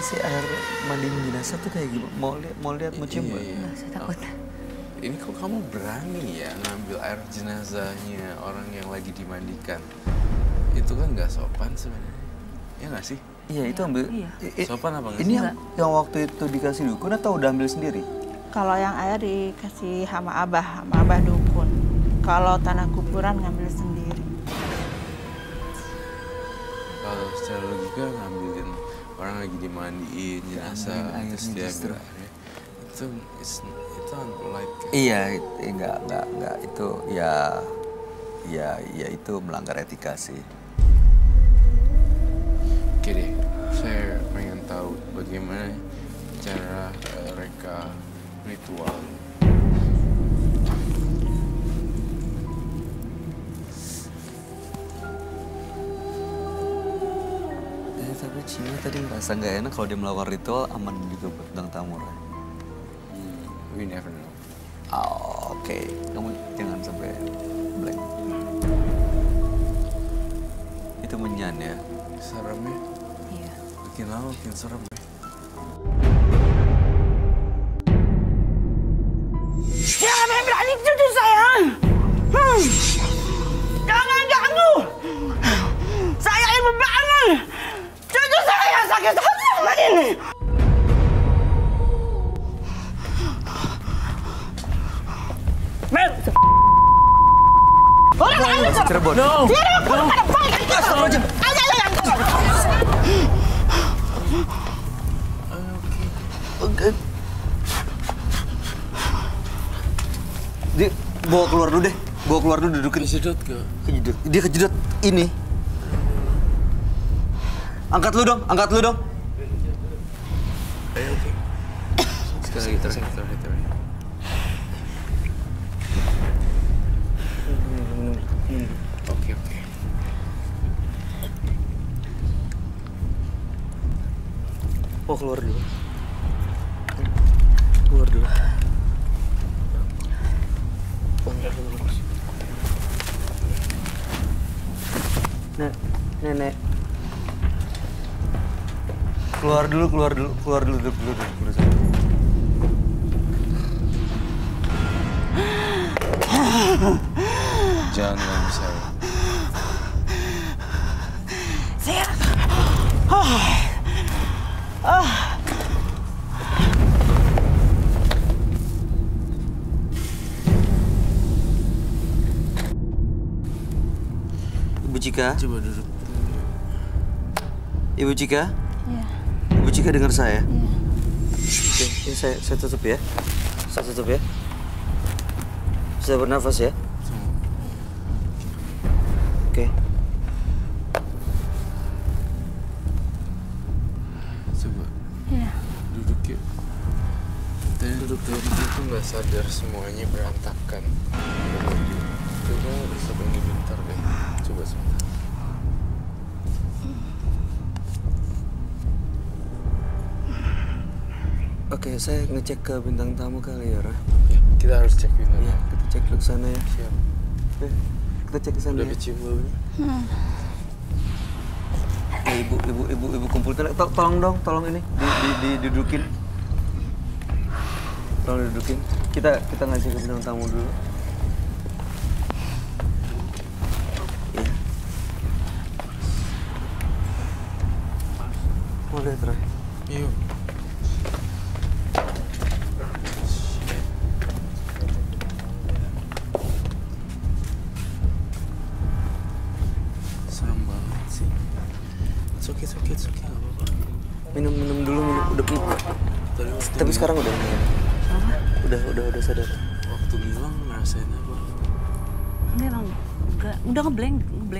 sih air mandi jenazah tuh kayak gimana? Mau lihat mau cium? Iya. Saya takut. Ini kok kamu berani ya ngambil air jenazahnya orang yang lagi dimandikan? Itu kan nggak sopan sebenarnya. Ya nggak sih? Iya, itu ambil. Iya. Sopan apa nggak Ini sih? yang waktu itu dikasih dukun atau udah ambil sendiri? Kalau yang air dikasih sama abah dukun. Kalau tanah kuburan ngambil sendiri. Kalau secara logika ngambilin orang lagi dimandiin jenazah Ambilin terus airnya dia justru. ambil airnya, itu unpolite kan? Iya, enggak itu ya itu melanggar etika sih. Oke deh, saya pengen tahu bagaimana cara mereka ritual. Tapi Cina tadi ngerasa nggak enak kalau dia melakukan ritual aman juga buat bintang tamu. We never know. Oh, oke. Kamu jangan sampai blank. Itu menyan ya. Serem ya? Iya. Makin lama makin serem ya? Jangan yang berani cucu saya! Jangan ganggu! Saya ibu bangun! Cucu saya sakit hati sama ini! Cirebon. No! Dia bawa keluar dulu deh. Bawa keluar dulu dudukin. Kejedot gak? Kejedot. Dia kejedot ini. Angkat lu dong. Ayo, oke. Sekali lagi terakhir. Oke. Oh, keluar dulu. Keluar dulu. Nenek. Keluar dulu, duduk dulu sana. Jangan ganggu saya. Saya... Ibu Cika? Coba duduk. Ibu Cika? Iya. Ibu Cika dengar saya? Iya. Oke, ini saya tutup ya. Saya tutup ya. Bisa bernafas ya. Oke. Coba Iya. duduk yuk. Tadi duduk itu nggak sadar semuanya berantakan. Coba besok ini bentar deh. Coba sebentar. Oke, saya ngecek ke bintang tamu kali ya, Ra. Ya, kita harus cek ini. Iya, kita cek dulu ke sana ya. Siap. Oke, kita cek ke sana Udah ya. kecium baunya? Ya, ibu kumpulkan. Tolong ini didudukin. Tolong didudukin. Kita ngajak ke bintang tamu dulu. Iya. Mau lihat, Ra? Yuk. Serem banget sih. It's okay, gak apa-apa. Minum dulu. Tadi waktu Tapi sekarang udah udah sadar. waktu ngilang ngerasain apa? Enggak, udah ngeblank.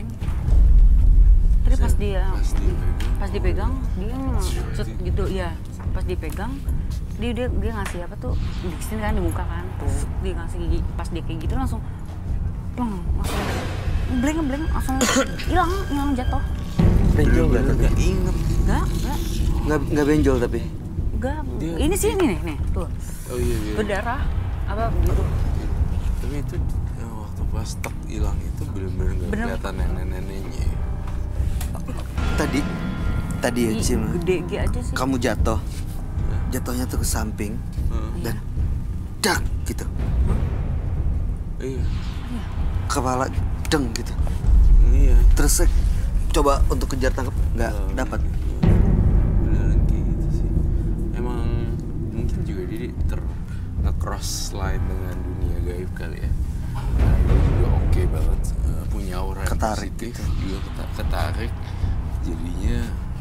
Tadi pas dipegang dia set gitu ya. Pas dipegang dia ngasih apa tuh di sini kan di muka kan. Terus dia ngasih gigi. Pas dia kayak gitu langsung langsung ngeblank langsung hilang jatuh. Benjol nggak tapi? Gak inget. Enggak. Benjol tapi? Enggak. Dia- Ini sih nih tuh. Oh iya. Berdarah apa gitu. Tapi itu waktu pas tek hilang itu bener-bener gak Bener. kelihatan nenek-neneknya. Tadi ya Cima, Gede aja sih. kamu jatuhnya tuh ke samping dan dak gitu. Iya. Kepala deng gitu. Iya. Terus saya coba untuk kejar tangkap nggak dapat. Beneran kayak gitu sih. Emang mungkin juga dia nge-cross line dengan dunia gaib kali ya. Nah, dia juga oke banget, punya aura yang Ketarik positif, gitu. juga ketarik. Jadinya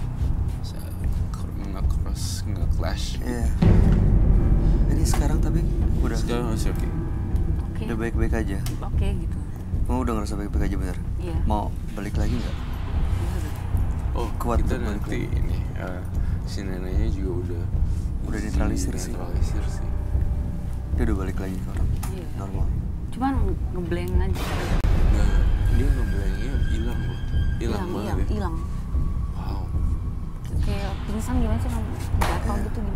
nge-clash. Iya. Ini sekarang tapi udah Sekarang masih oke. Oke. udah baik-baik aja. Oke gitu. Kamu udah ngerasa baik-baik aja bener? Iya. Mau balik lagi nggak? Oh, Kuat kita tuh balik nanti ini si neneknya juga Udah netralisir sih. Netralisir sih. Dia udah balik lagi ke orang Iya. normal. Cuman ngeblank aja. Nah, dia ngeblanknya hilang loh. Hilang banget ya. Hilang. Wow. Kayak pingsan gimana sih kamu? Jatuh gitu gini.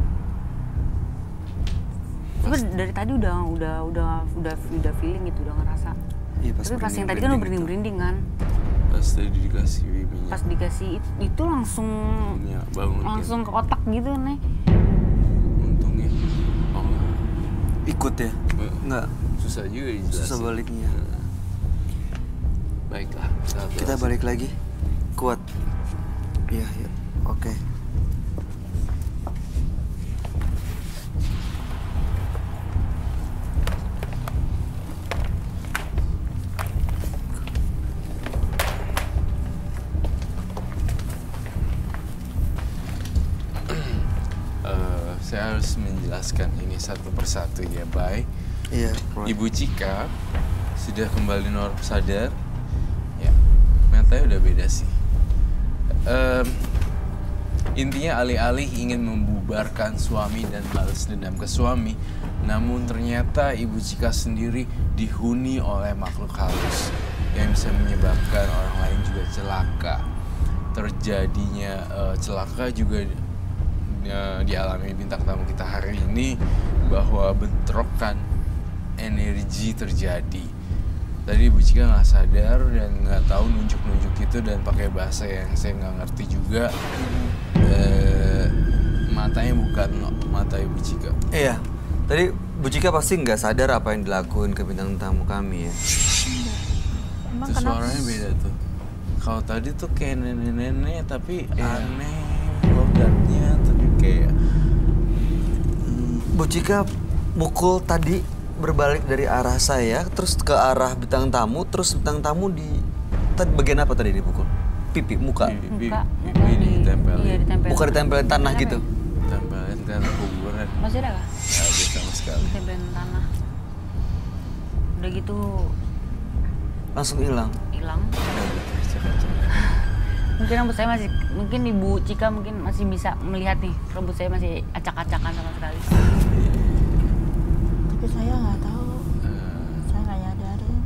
Coba dari tadi udah feeling gitu, udah ngerasa. Iya, pas Tapi pas yang tadi kan berinding-berinding udah berinding-berinding kan. Pas tadi dikasih minyak. Pas dikasih itu langsung Minyak bangun. langsung ke otak gitu nih. Untungnya. Oh, Ikut ya? Nggak, susah juga dijelasin. susah baliknya. Baiklah. Kita balik lagi. Kuat. Iya, iya. Oke. Saya harus menjelaskan ini satu persatu ya, Bay. Iya, Roy. Ibu Cika sudah kembali sadar. Ya, matanya udah beda sih. Intinya alih-alih ingin membubarkan suami dan balas dendam ke suami, namun ternyata Ibu Cika sendiri dihuni oleh makhluk halus yang bisa menyebabkan orang lain juga celaka. Terjadinya celaka juga dialami bintang tamu kita hari ini, bahwa bentrokan energi terjadi. Tadi Ibu Cika nggak sadar dan nggak tahu nunjuk-nunjuk itu dan pakai bahasa yang saya nggak ngerti juga. Matanya bukan mata Ibu Cika. Iya. Tadi Bu Cika pasti nggak sadar apa yang dilakuin ke bintang tamu kami ya. Emang Itu kenapa? suaranya beda tuh. Kalau tadi tuh kayak nenek-nenek tapi aneh logatnya, tapi kayak Bu Cika mukul tadi berbalik dari arah saya, terus ke arah bintang tamu, terus bintang tamu di tadi bagian apa tadi dipukul? Pipi, muka. Muka ini ditempelin. Iya, ditempelin. Muka ditempelin tanah Kenapa gitu. ya? Tempelin tanah kuburan. Masih ada kah? Nggak ada sama sekali. Ditempelin tanah. Udah gitu Langsung hilang. hilang. Kacau-kacau. Mungkin rambut saya masih, mungkin Ibu Cika mungkin masih bisa melihat nih, rambut saya masih acak-acakan sama sekali. Tapi saya nggak tahu, saya nggak nyadarin.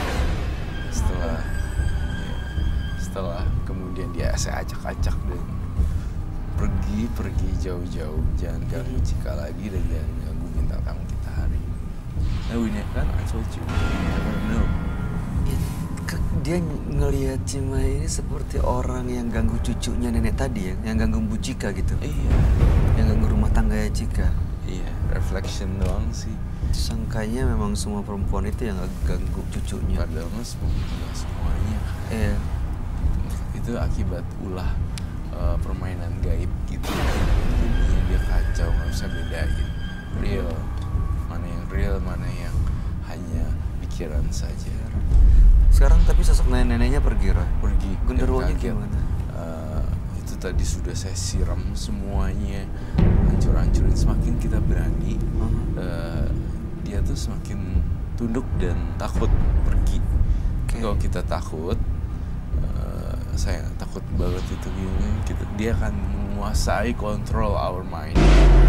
Setelah kemudian dia saya acak-acak dan pergi jauh-jauh, jangan ganggu Cika lagi dan jangan ganggu bintang tamu kita hari ini. Nah, ini kan I told you, you never know. Dia ngelihat Cima ini seperti orang yang ganggu cucunya nenek tadi ya, yang ganggu Bu Cika gitu. Iya, Yang ganggu rumah tangganya Cika. iya, reflection doang sih. Sangkanya memang semua perempuan itu yang ganggu cucunya. Padahal mas nggak semuanya. Iya. Itu akibat ulah permainan gaib gitu. Jadinya dia kacau, nggak bisa bedain real mana yang hanya pikiran saja. Sekarang tapi sosok nenek-neneknya pergi, Roy. Pergi. Genderuwonya dan kaget. gimana? Itu tadi sudah saya siram semuanya, hancur-hancurin. Semakin kita berani, dia tuh semakin tunduk dan takut pergi. Oke. Kalau kita takut, saya takut banget itu gini, dia akan menguasai control our mind.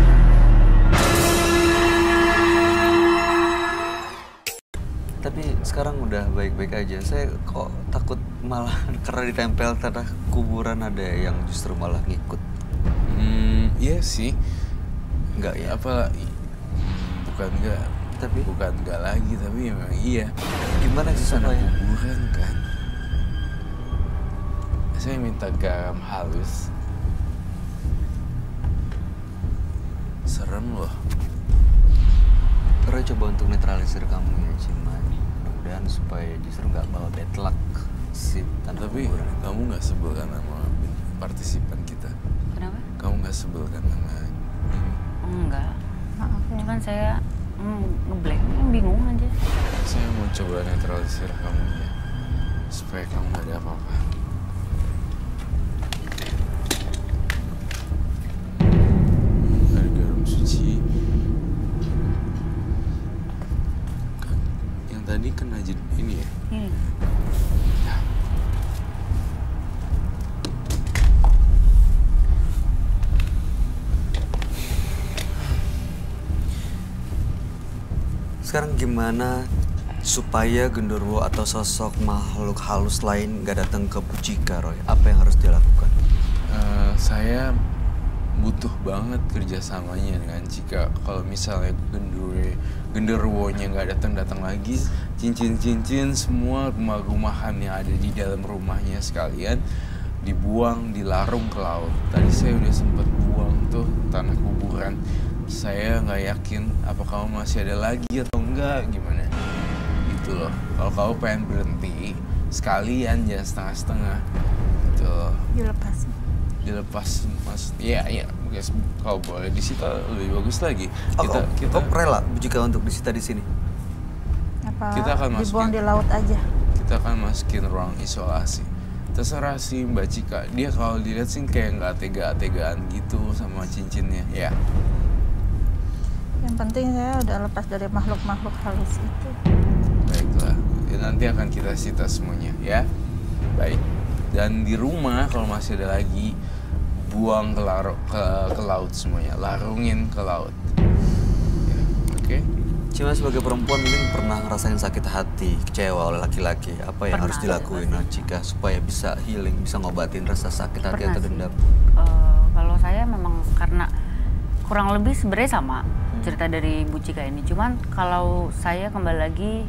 Tapi sekarang udah baik-baik aja. Saya kok takut malah karena ditempel tanah kuburan ada yang justru malah ngikut. Iya sih. Enggak ya? Apa? Bukan enggak. Tapi Bukan enggak lagi, tapi memang iya. gimana sih Sana supaya? kuburan kan. Saya minta garam halus serem loh. Roy coba untuk netralisir kamu ya, Ciman. Mudah-mudahan supaya justru nggak bawa bad luck si tanah Tapi kuburan. kamu nggak sebel kan sama partisipan kita? Kenapa? Kamu nggak sebel kan sama ini? Enggak. Maaf ya. Cuman saya ngeblank, bingung aja. Saya mau coba netralisir kamu ya, supaya kamu nggak ada apa-apa. Ada garam suci. Yang tadi kena ini ya? Ini. Ya. Sekarang gimana supaya genderuwo atau sosok makhluk halus lain nggak datang ke Bujika, Roy? Apa yang harus dia lakukan? Saya butuh banget kerjasamanya dengan Cika. Kalau misalnya genderuwonya nggak datang lagi, cincin-cincin semua rumah-rumahan yang ada di dalam rumahnya sekalian dibuang, dilarung ke laut. Tadi saya udah sempet buang tuh tanah kuburan. Saya nggak yakin apa kamu masih ada lagi atau enggak, gimana? Gitu loh. Kalau kamu pengen berhenti, sekalian jangan setengah-setengah. Gitu loh. Dilepas mas, ya guys, kalau boleh disita lebih bagus lagi. Kita rela Bujika untuk disita di sini. Apa Kita akan dibuang masukin. di laut aja? kita akan masukin ruang isolasi. Terserah sih Mbak Cika, dia kalau dilihat sih kayak nggak tega-tegaan gitu sama cincinnya, ya. Yang penting saya udah lepas dari makhluk-makhluk halus itu. Baiklah, ya, nanti akan kita sita semuanya, ya. Baik. Dan di rumah kalau masih ada lagi, buang ke laut semuanya, larungin ke laut. Ya, oke? Cuma sebagai perempuan mungkin pernah ngerasain sakit hati, kecewa oleh laki-laki. Apa yang Pernah, harus dilakuin Cika supaya bisa healing, bisa ngobatin rasa sakit hati Pernah atau sih. dendam? Kalau saya memang karena kurang lebih sebenarnya sama cerita dari Bu Cika ini. Cuman kalau saya kembali lagi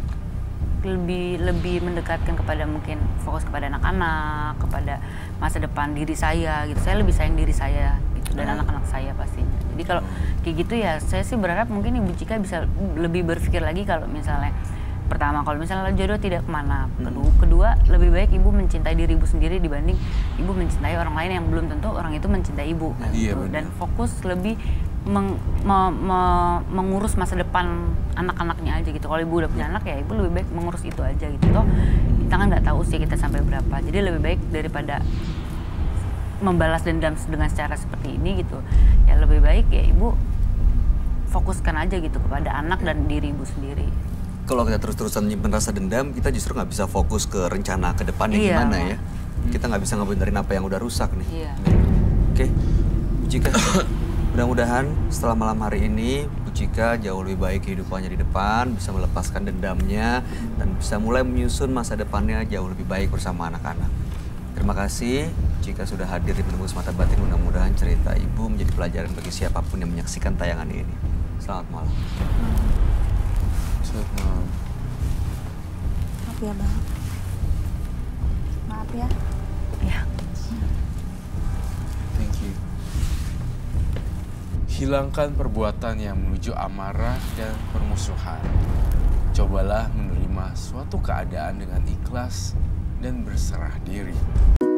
lebih mendekatkan kepada mungkin fokus kepada anak-anak, kepada masa depan diri saya gitu. Saya lebih sayang diri saya gitu dan anak-anak saya pastinya. Jadi kalau kayak gitu ya saya sih berharap mungkin Ibu Cika bisa lebih berpikir lagi kalau misalnya pertama kalau misalnya jodoh tidak kemana. Kedua lebih baik ibu mencintai diri ibu sendiri dibanding ibu mencintai orang lain yang belum tentu orang itu mencintai ibu kan, Iya, gitu. benar. Dan fokus lebih mengurus masa depan anak-anaknya aja gitu. Kalau ibu udah punya anak ya ibu lebih baik mengurus itu aja gitu. Toh kita kan nggak tahu usia kita sampai berapa. Jadi lebih baik daripada membalas dendam dengan cara seperti ini gitu. Ya lebih baik ya ibu fokuskan aja gitu kepada anak dan diri ibu sendiri. Kalau kita terus-terusan nyimpen rasa dendam, kita justru nggak bisa fokus ke rencana ke depannya Iya. gimana ya. Kita nggak bisa ngebenerin apa yang udah rusak nih. Iya. Oke, Bu Cika, mudah-mudahan setelah malam hari ini Bu Cika jauh lebih baik kehidupannya di depan, bisa melepaskan dendamnya, dan bisa mulai menyusun masa depannya jauh lebih baik bersama anak-anak. Terima kasih Bu Cika sudah hadir di Penembus Mata Batin. Mudah-mudahan cerita Ibu menjadi pelajaran bagi siapapun yang menyaksikan tayangan ini. Selamat malam. Selamat malam. Maaf ya Bang. Maaf ya. Ya. Thank you. Hilangkan perbuatan yang menuju amarah dan permusuhan. Cobalah menerima suatu keadaan dengan ikhlas dan berserah diri.